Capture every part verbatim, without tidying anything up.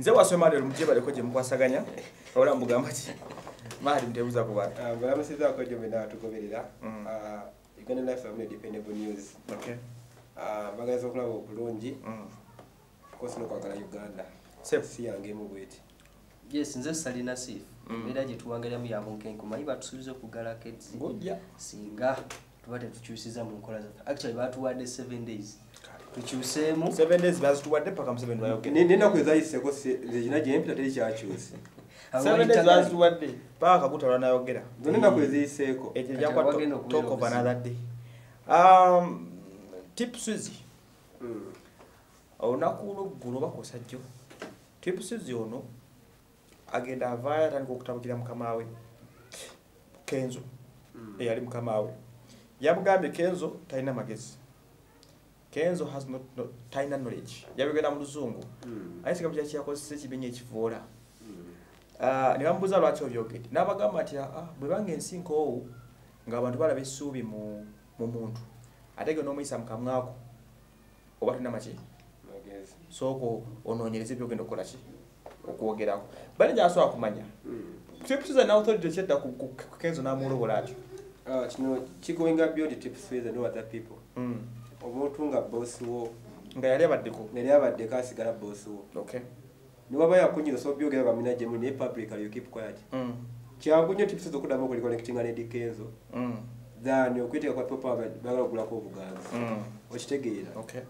nze wasoma lero mujye baleko gye mukwasaganya ola mugamba ki mali ntebuza ku bantu balamusiza ko gyo bena tugoberera Uganda Life Family Dependable News. Okay. Ah, bagaza okulaba obulungi. Mm. Kosi no kwagala Uganda. Sep si yange mu bweti. Yes, nze salina sif. Era je tuwangalira mu yabo nkenku mayi batusubize kugala kids. Ngojja. Singa tubate tukyusiza mu nkola za. Actually batuwadde seven days. Tukyusemu seven days bazi tuwadde paka mu seven days. Ni nina kwezayise ko zina je empita teri kyakyusi. seven days bazi tuwadde paka kutala nayogera. Nina kwezayiseko. Ekyo jakwa talk of another day. Um tipsizi. Mm. Onakulo gulo bakosajjo. Tipsizi ono agenda avaya tandika okutabukira mukamawe Kenzo. Mm. Eyali mukamawe. Yamugambye Kenzo talina magezi. Kenzo has not no, taina knowledge. Yabigenda mu luzungu. Mm. Ayisika bya kyakozese kibenye ekivoola. Mm. Ah, uh, nibambuza lwaki obyogedde. Nabagamba ati ah bwe bange ensinko owo nga abantu balabe essuubi mu mu muntu. Atege no muyisa mukamwako. Oba tuna machi. Magezi. Soko ononyereze byogenda okola ki? Okuwogerako. Bali njaso akumanya. Mm. Tipsiza na authority cheta ku Kenzo na mulobola ati. Ah, kino kigoinga build tips with no other people. Mm. Omuntu nga boss wo nga yali abaddeko yali abaddeko asigala boss wo. Okay. Niwaba yakunyira so byogera bamina je mu ne public you keep quiet. Mm. Kyagunye tips zo kudama kuli connecting ne Kenzo. Mm. Then okwitika kwa papa bagala kugula ko buganza. Mm. Okitegeera. Okay.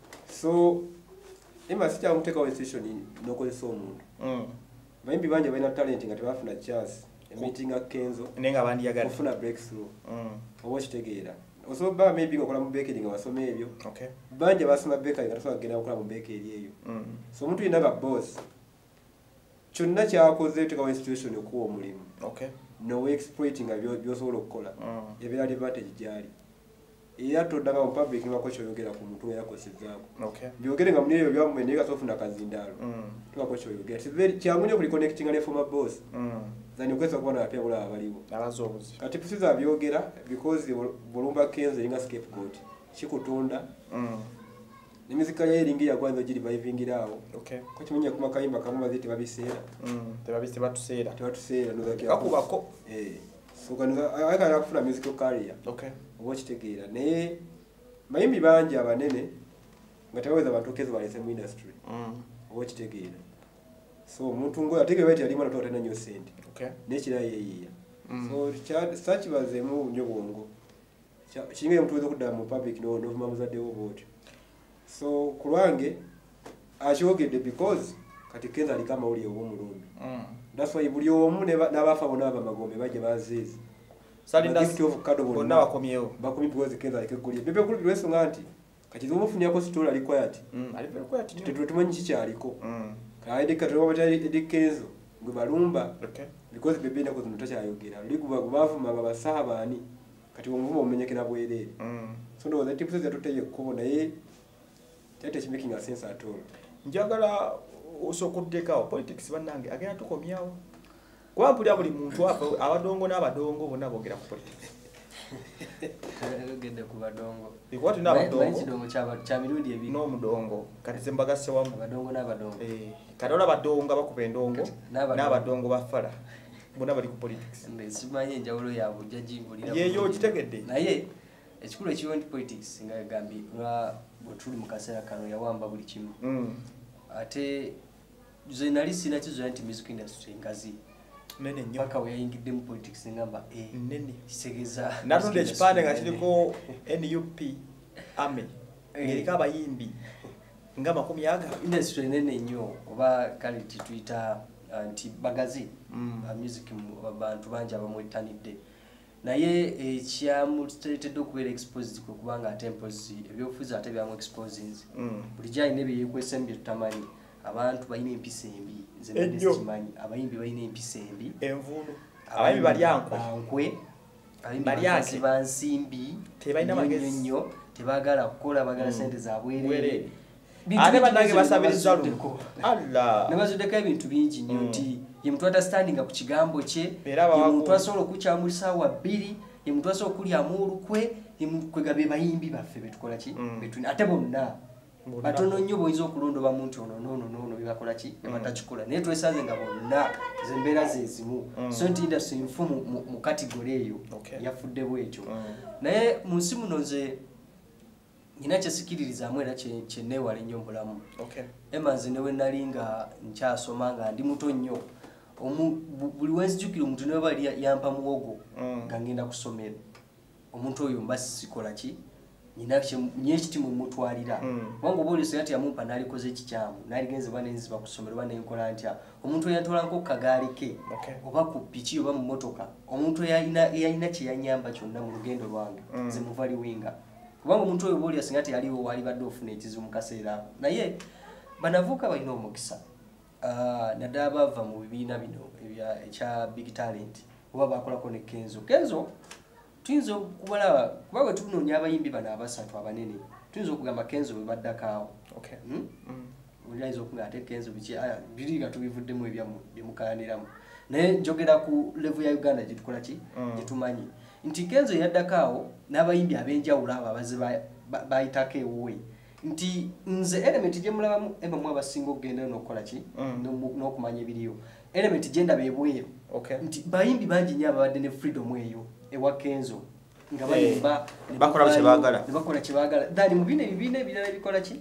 So ima sita muteka wa station nokozesa omuntu. Mm. Bayimbi banje balina talent nga tebafuna chance. Meeting a Kenzo nenga bandi yagala kufuna breakthrough. Mm. Okitegeera. Osoba maybe ngokola mu bakery nga wasome ebyo. Okay. Banje basoma bakery nga tasobola kugenda okola mu bakery eyo. Mm. So omuntu yinaga boss. Kyonna kyakoze teka wa situation okuwa omulimu. Okay. No exploiting abyo byosobola okukola. Mm. Ebira advantage gyali. Era toddaga mu public nga kocho yogera ku muntu yakosezako. Okay. Byogere nga munyeyo byamwe nega sofuna kazindalo. Mm. Tuba kocho yogera. Siveri kyangunye kuli connecting ale former boss. Mm. Zani kwesa kubona apya bula abaliwo. Nabazobuzi. Kati pusiza byogera because bulumba Kenzo inga scapegoat. Chikutunda. Mm. Nimizika ya ringi ya kwanza jiri bayivingira awo. Okay. Ko kimenye kuma kayimba kamuma ziti babisera. Mm. Tebabise batusera. Tebatusera ndo zakia. Kakubako. Eh. So kanza aka yakufuna musical career. Okay. Obokitegeera naye mayimbi banje abanene nga taweza abantu Kenzo balese mu industry. Mm. Obokitegeera. So omuntu ngo ateke bati ali mwana totena nyo sente. Okay. Nechira yeyiya. Mm. So chat search bazemu nyo bongo. Kinge mtu wezo kudda mu public no no mamuzade oboti. So kulwange achogedde because kati Kenzo ali kama uli obo mulumbi. Mm. That's why buli omu ne nabafa bona aba magombe baje bazizi. Sali ndasi bonna bakomyewo. Bakomi because Kenzo ali kekuli. Bebe kuli lweso nganti. Kati zo mufunya ko story ali quiet. Mm. Ali quiet. Tetu tumanyi chicha aliko. Mm. Kaide katwa batali edi Kenzo ngwe balumba. Okay. Because bebe ndako zinutacha ayogera. Liguba gubavu maba basabani. Kati omuvumo omenyekera bwerere. Mm. So ndo that tips that tuteye ko naye that is making a sense at all. Njagala osokudekawo politics banange agenda tukomyawo. Kwa mpuli abuli muntu afa abadongo n'abadongo bonna bogera ku politics. Gende ku badongo. Ikwati n'abadongo. Bayi kidongo kyaba kya mirundi ebiri. No mudongo. Kati zembagase wa abadongo n'abadongo. Eh, kadola badongo bakupendongo n'abadongo bafala. Bonna bali ku politics. Ndizimanye njawulo yabo jajingulira. Yeyo kitegedde. Naye ekikulu ekiwo nti politics nga gambi lwa botuli mukasera kano yawamba buli kimu. Mm. Ate journalist na kizo anti music industry ngazi. Nene nnyo. Paka yayingidde mu politics ngamba eh nene kisegeza. Natunde ekipande nga kiriko N U P ame. Ngerika abayimbi nga makumi aga industry nene nnyo oba kali titwita anti bagazi mm. uh, music abantu banja abamwitanidde. Naye ekyamu stated okubeera exposed ko kubanga atempos ebyofuza ate byamu exposing. Mm. Bulijai nebe yekwesembye tutamanyi. Abantu bayina empisa embi zebadde zimanyi abayimbi bayina empisa embi envulu abayimbi bali ankwe ankwe abayimbi bali ankwe bansimbi tebayina magezi nnyo tebagala kukola bagala mm. sente za bwerere ate banange basabiriza luko Allah nabazudeka ebintu bingi nnyo nti ye mtu understanding ku kigambo kye ye mtu asolo kukyamulisa wa bbiri ye mtu asolo kulya amuru kwe ye kwega be bayimbi baffe betukola ki mm. betuni ate bonna batono nnyo boyinza okulonda obamu nti ono nono nono bebakola ki nebatakikola naye twesanze nga bonna zembeera zezimu so nti industry nfu mu kategori eyo yafudde bwekyo naye mu nsi muno nze nina kyesikiririzaamu era kyenneewala ennyo mubulamu emanzi newe nali nga nkyasoma nga ndi muto nnyo buli wenzijukira omuntu newe bali yampa muwogo nga ngenda ku ssomero omuntu oyo mba sikola ki nyina ekitimu mutwalira kubanga oba oli seyati yamumpa n'alikoze ekikyamu n'aligenze oba nenziba ku ssomero oba nenkola ntya omuntu eyatwalanko ku kagaali ke oba ku piki oba mu motoka omuntu eyalina kyeyanyamba kyonna mu lugendo lwange nze muva liwinga kubanga omuntu oyo oba oli asinga teyaliwo walibadde ofuna ekizibu mu kaseera ako naye banavuuka balina omukisa naddala bava mu bibiina bino ekya big talent oba bakolako ne kenzo kenzo tuyinza okubalaba kuba bwe tunoonya abayimbi bano abasatu abanene tuyinza okugamba kenzo bwe baddakaawo oyinza okuga ate kenzo biri nga tubivuddemu byemukalaniramu naye njogera ku level ya uganda gyetukola ki gyetumanyi nti kenzo yaddakaawo n'abayimbi ab'enjawulo abo abaze bayitako ewuwe nti nze element gyemulabamu ebamu abasinga okugenda n'okukola ki n'okumanya ebiriyo element gyendaba ebweru nti bayimbi bangi nnyo ababadde ne freedom eyo ewa kenzo nga bayimba bakola kyebaagala bakola kyebaagala dali mu bino ebibiina ebirala ebikola ki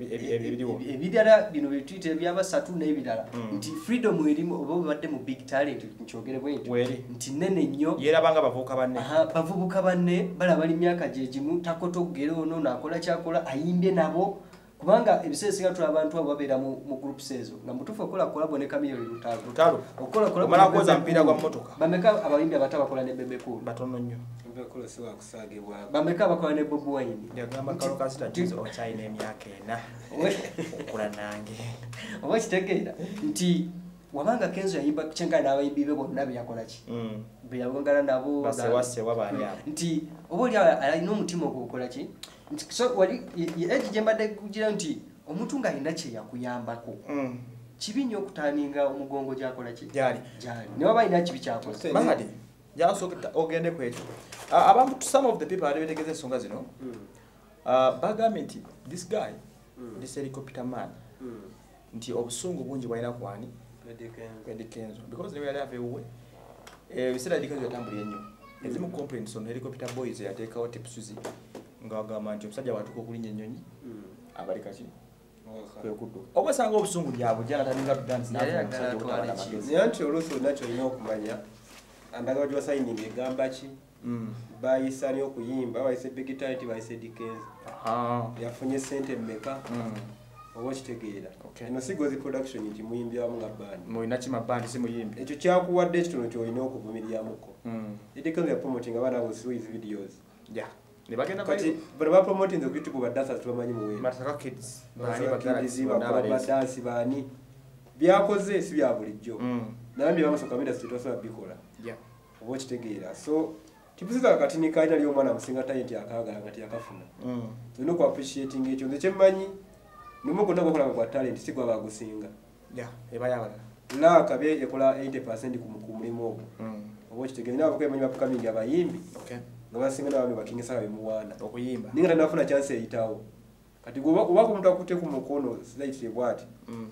ebirala bino byetuyita ebyabasatu n'ebirala nti freedom erimu oba babadde mu big talent nkyogere bwentyo nti nene nnyo yerabanga bavubuka banne bavubuka banne bala bali myaka gyegimu takotogere ono nakola kyakola ayimbye nabo kubanga ebiseera singa tula abantu abo babeera mu groups ezo nga mutufu okola kolabo ne kamiyoli lutalo lutalo okola kolabo omala koza mpira gwa motoka bameka abayimbi abata bakola ne bebe cool batono nnyo bekola siwa kusagibwa bameka bakola ne bobu wine yagamba kalo kasita tizo ochina emyaka ena okula nange oba kitegeera nti wabanga kenzo yayimba kichenga n'abayimbi be bonna byakola ki be yabongala nabo basewase wabali nti oba oli alina omutima ogukola ki so wali eji jembadde kugira nti omuntu nga alina kye yakuyambako kibi nnyo okutaaninga omugongo gyakola ki gyali gyali ne waba alina kibi kyakola mahadi jaso ogende kwekyo abantu some of the people are betegeze ensonga zino bagambye nti this guy this helicopter man nti obusungu bungi bwalina kwani Eddie Kenzo because they have a way eh bisera Eddie Kenzo yatambula ennyo ezimu complaints on helicopter boys yateekawo tipsuzi nga bagamba nti omusajja watuko okulinya ennyonyi abalika ki kwekuddu obasanga obusungu byabwe jana taninga dance naye nti oluusi nakyo olina okumanya andagala gye wasayininga egamba ki bayisa ni okuyimba bayise big talent bayise Eddie Kenzo yafunye sente mmeka oba kitegeera eno sigozi production nti muyimbi wamu nga bandi mulina kima bandi si muyimbi ekyo kyakuwadde ekitono kyolina okuvumiriramuko Eddie Kenzo ya promoting abaana abo through his videos yeah ne bagenda kati bano ba promoting the YouTube ba dancers tubamanyi muwe Masaka Kids bani bagala ba dance bani byakoze si bya bulijjo nambi bamusoka mida sitosola bikola yeah oba kitegeera so tipusiza kati ni kaina lyo mwana musinga talent yakagala ngati yakafuna tulina ku appreciating ekyo nze kyemmanyi nimo gonna gokola kwa talent sigwa bagusinga yeah eba yabala la kabe ekola eighty percent ku mulimu ogwo oba kitegeera nabo kwemanyi bapukaminga abayimbi okay ngabasinga n'abantu bakingisa bemuwaana okuyimba ninga tanafuna chance eyitawo kati goba oba ku muntu akute ku mukono slightly bwati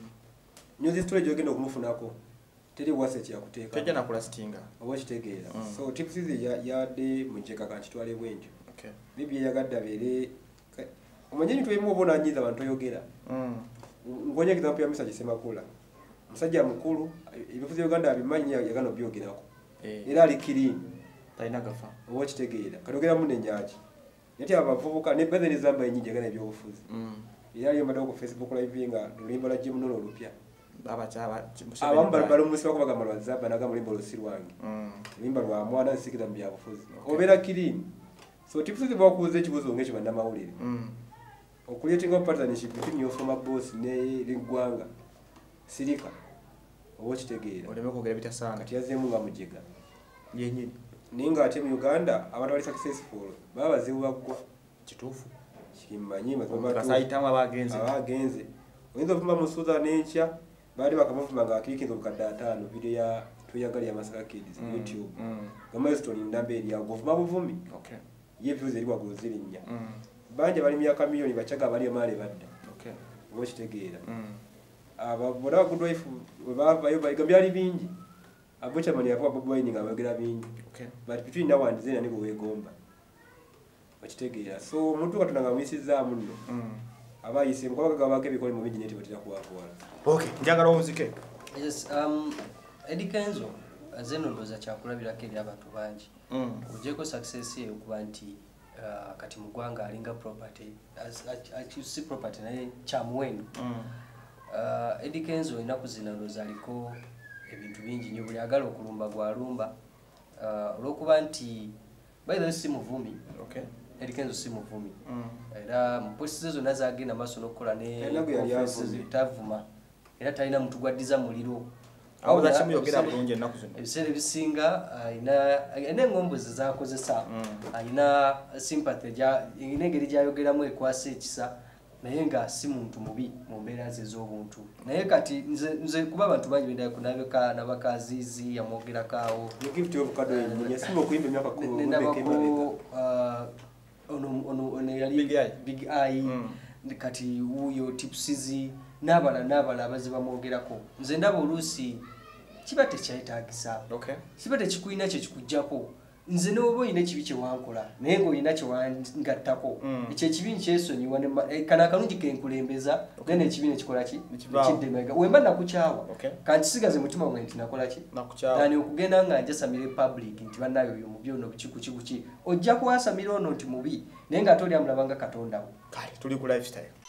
nyozi story jogenda okumufunako teri wase kya kuteeka teja na kulastinga oba kitegeera so tips izi ya yade mujeka kanti twale bwenjo okay bibi yagadda bere omanyeni twemu obona nyiza abantu yogera ngonya example ya message sema kula musajja mukulu ebifuzi Uganda abimanyi yagano byogerako era ali clean taina gafa oba kitegeera katogera mu nenyaji yati abavubuka ne bedeni zamba enyingi gana ebyobufuzi era ali mbadde ku Facebook live nga lulimba la Jim Nono lupya baba chaba abamu bali musi bakubaga malwa zaba naga mulimba losirwange lulimba lwa mwana nsikiza mu byabufuzi obera clean so tips zi bakuze ekibuzo ng'ekyo banda mawulire okuletinga partnership between your former boss ne ligwanga sirika oba kitegeera oleme kwogera bitasanga kati yazemu nga mujega yenyini ninga ate mu Uganda abantu bali successful baba bazibu bagwa kituufu kimanyi mazoma kasayitamu abagenze abagenze oyinza okufumba mu Suza n'enkya baali bakamufumba nga akiikinza obukadde ataano video ya tuyagali ya Masaka Kids YouTube nga milestone ndambe eri ago vuma buvumi okay ye views eri wago zirinnya banje bali myaka milioni bachaga bali amale badda okay oba okitegeera bona good wife webavayo byali bingi abokyamani yakuwa Bobi Wine nga boogera bingi but between now and then ani bweweegomba okitegeera so omuntu katonda nga muyisizaamu nno aba ayise mukabaga gabako ebikole mu bingi neti batera kuwakuwala okay njagala omuzike yes um Eddie Kenzo azeno ndoza kyakulabirako eri abantu bangi ojeko success ye okuba nti kati mu ggwanga alinga property si property naye kyamuwendo Eddie Kenzo ennaku zino ndoza aliko ebintu bingi nnyo buli agala okulumba gwalumba olw'okuba nti by the way si muvumi okay Eddie Kenzo si muvumi era mu posti zonna zagenda maaso n'okukola ne tavuma era talina muntu gwaddiza muliro awo zakimu yogera bulungi ennaku zino ebiseera ebisinga ayina n'engombo ze zakozesa ayina sympathy ayina engeri gyayogeramu ekwasa ekisa naye nga si muntu mubi mu mbeera ze ez'obuntu naye kati nze kuba abantu bangi benda kunabeka nabakazizi yamwogerako awo ono yali Big Eye kati wuyo Tipsizi n'abala n'abala abazi bamwogerako nze ndaba oluusi kiba tekyetagisa kiba tekikuina kye kikujjako nze n'oba olina ekibi kye wankola naye ng'olina kye wangattako ekyo ekibi nkyesonyiwa kana akalungi kenkulembeza naye n'ekibi nekikola ki kiddemega wemba nakukyawa kankisigaze mutima gwe nti nakola ki ani okugenda nga njasamira public nti bannayo oyo mubi ono bukikuki kuki ojja kuwasamira ono nti mubi naye ng'ate oli amulaba nga katondawo kale tuli ku lifestyle